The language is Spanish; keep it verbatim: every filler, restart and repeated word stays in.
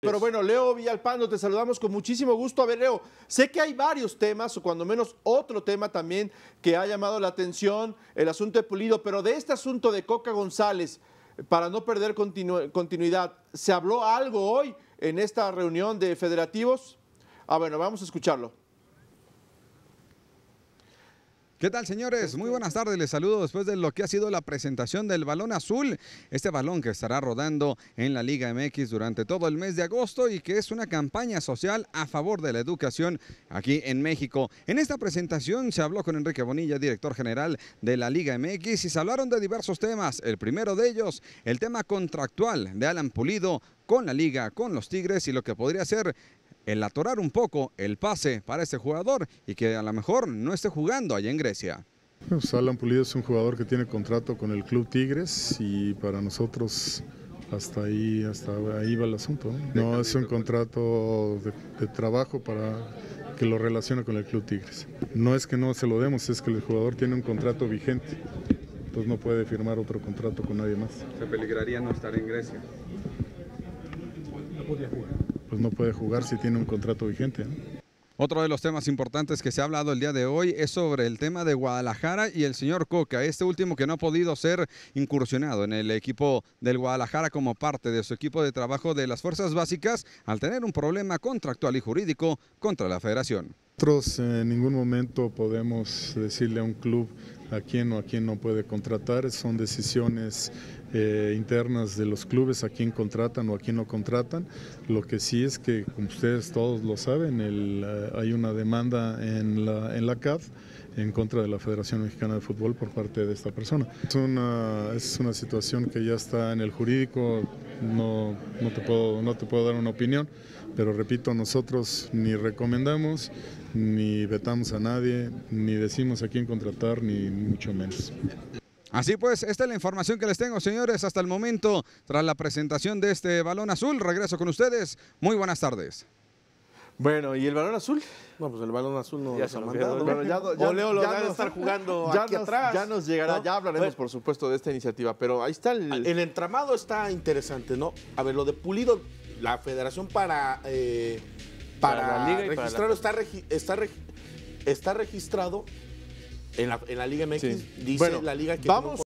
pero bueno, Leo Villalpando, te saludamos con muchísimo gusto. A ver, Leo, sé que hay varios temas, o cuando menos otro tema también que ha llamado la atención, el asunto de Pulido, pero de este asunto de Coca González, para no perder continu continuidad, ¿se habló algo hoy en esta reunión de federativos? Ah, bueno, vamos a escucharlo. ¿Qué tal, señores? Muy buenas tardes, les saludo después de lo que ha sido la presentación del balón azul, este balón que estará rodando en la Liga M X durante todo el mes de agosto y que es una campaña social a favor de la educación aquí en México. En esta presentación se habló con Enrique Bonilla, director general de la Liga M X, y se hablaron de diversos temas. El primero de ellos, el tema contractual de Alan Pulido con la Liga, con los Tigres, y lo que podría ser el atorar un poco el pase para este jugador y que a lo mejor no esté jugando allá en Grecia. Pues Alan Pulido es un jugador que tiene contrato con el Club Tigres y para nosotros hasta ahí, hasta ahí va el asunto. No, no es un contrato de, de trabajo para que lo relacione con el Club Tigres. No es que no se lo demos, es que el jugador tiene un contrato vigente, entonces no puede firmar otro contrato con nadie más. ¿Se peligraría no estar en Grecia? No podía jugar. Pues no puede jugar si tiene un contrato vigente, ¿no? Otro de los temas importantes que se ha hablado el día de hoy es sobre el tema de Guadalajara y el señor Coca, este último que no ha podido ser incursionado en el equipo del Guadalajara como parte de su equipo de trabajo de las fuerzas básicas al tener un problema contractual y jurídico contra la federación. Nosotros en ningún momento podemos decirle a un club a quién o a quién no puede contratar, son decisiones eh, internas de los clubes a quién contratan o a quién no contratan. Lo que sí es que, como ustedes todos lo saben, el, uh, hay una demanda en la, en la C A F en contra de la Federación Mexicana de Fútbol por parte de esta persona. Es una, es una situación que ya está en el jurídico, no, no, te puedo, no te puedo dar una opinión, pero repito, nosotros ni recomendamos, ni vetamos a nadie, ni decimos a quién contratar, ni mucho menos. Así pues, esta es la información que les tengo, señores, hasta el momento, tras la presentación de este balón azul. Regreso con ustedes. Muy buenas tardes. Bueno, ¿y el balón azul? No, pues el balón azul no ya se lo ha mandado. Bueno, ya, ya, o Leo lo ya debe nos, estar jugando ya aquí nos, atrás. Ya nos llegará, ¿no? ya hablaremos, Bueno, por supuesto, de esta iniciativa, pero ahí está el... El entramado está interesante, ¿no? A ver, lo de Pulido, la federación para, eh, para, para la liga registrarlo está, regi está, regi está registrado en la, en la Liga M X, sí. dice Bueno, la liga que... vamos